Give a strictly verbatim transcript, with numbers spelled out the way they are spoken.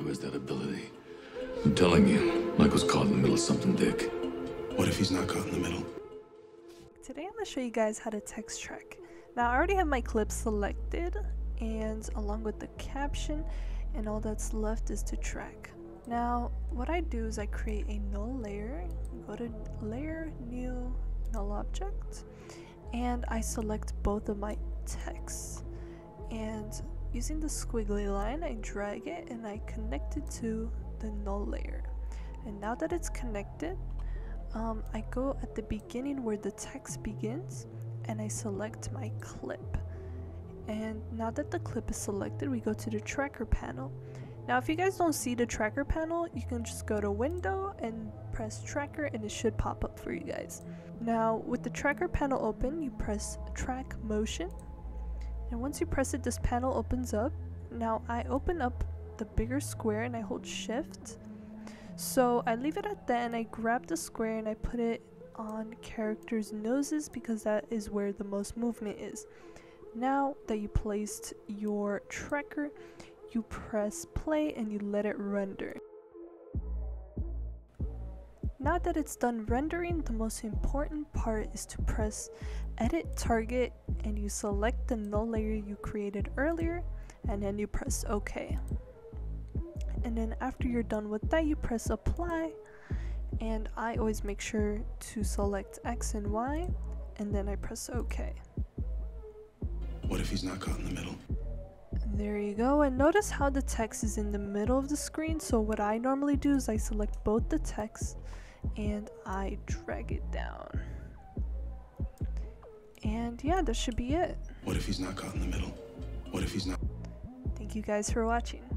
who has that ability. I'm telling you, Michael's caught in the middle of something, Dick. What if he's not caught in the middle? Today I'm going to show you guys how to text track. Now I already have my clip selected, and along with the caption, and all that's left is to track. Now what I do is I create a null layer, go to layer, new, null object, and I select both of my texts. And using the squiggly line, I drag it and I connect it to the null layer. And now that it's connected, um, I go at the beginning where the text begins and I select my clip. And now that the clip is selected, we go to the tracker panel. Now if you guys don't see the tracker panel, you can just go to window and press tracker and it should pop up for you guys. Now with the tracker panel open, you press track motion, and once you press it, this panel opens up. Now I open up the bigger square and I hold shift. So I leave it at that and I grab the square and I put it on characters' noses because that is where the most movement is. Now that you placed your tracker, you press play and you let it render. Now that it's done rendering, the most important part is to press edit target and you select the null layer you created earlier, and then you press OK. And then after you're done with that, you press apply, and I always make sure to select X and Y, and then I press OK. What if he's not caught in the middle? There you go, and notice how the text is in the middle of the screen. So what I normally do is I select both the text and I drag it down. And yeah, that should be it. What if he's not caught in the middle? What if he's not? Thank you guys for watching.